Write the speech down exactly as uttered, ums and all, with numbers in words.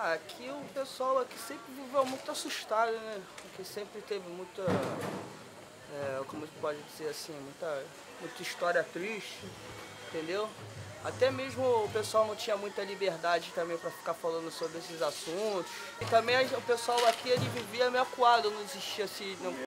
Ah, aqui o pessoal aqui sempre viveu muito assustado, né? Aqui sempre teve muita, é, como se pode dizer assim, muita, muita história triste, entendeu? Até mesmo o pessoal não tinha muita liberdade também para ficar falando sobre esses assuntos. E também o pessoal aqui ele vivia meio acuado, não existia assim, não